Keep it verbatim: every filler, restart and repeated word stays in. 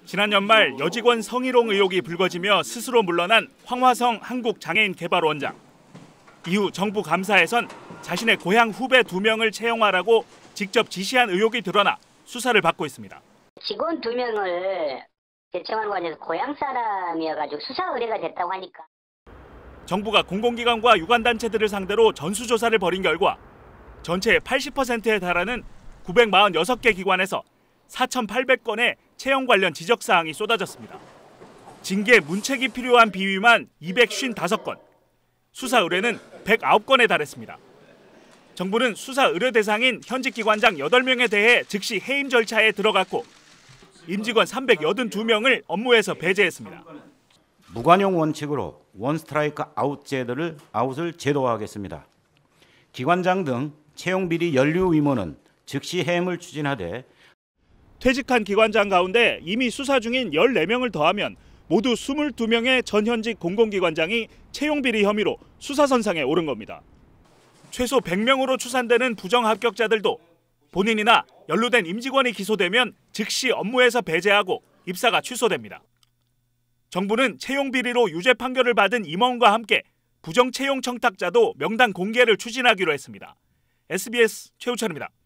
지난 연말 여직원 성희롱 의혹이 불거지며 스스로 물러난 황화성 한국장애인개발원장. 이후 정부 감사에선 자신의 고향 후배 두 명을 채용하라고 직접 지시한 의혹이 드러나 수사를 받고 있습니다. 직원 두 명을 채용하는 과정에서 고향 사람이어가지고 수사 의뢰가 됐다고 하니까. 정부가 공공기관과 유관단체들을 상대로 전수조사를 벌인 결과 전체의 팔십 퍼센트에 달하는 구백사십육 개 기관에서 사천팔백 건의 채용 관련 지적사항이 쏟아졌습니다. 징계 문책이 필요한 비위만 이백오십오 건, 수사 의뢰는 백구 건에 달했습니다. 정부는 수사 의뢰 대상인 현직 기관장 여덟 명에 대해 즉시 해임 절차에 들어갔고 임직원 삼백팔십이 명을 업무에서 배제했습니다. 무관용 원칙으로 원스트라이크 아웃 제도를 아웃을 제도화하겠습니다. 기관장 등 채용 비리 연루 의무는 즉시 해임을 추진하되 퇴직한 기관장 가운데 이미 수사 중인 열네 명을 더하면 모두 이십이 명의 전현직 공공기관장이 채용 비리 혐의로 수사선상에 오른 겁니다. 최소 백 명으로 추산되는 부정합격자들도 본인이나 연루된 임직원이 기소되면 즉시 업무에서 배제하고 입사가 취소됩니다. 정부는 채용 비리로 유죄 판결을 받은 임원과 함께 부정채용 청탁자도 명단 공개를 추진하기로 했습니다. 에스비에스 최우찬입니다.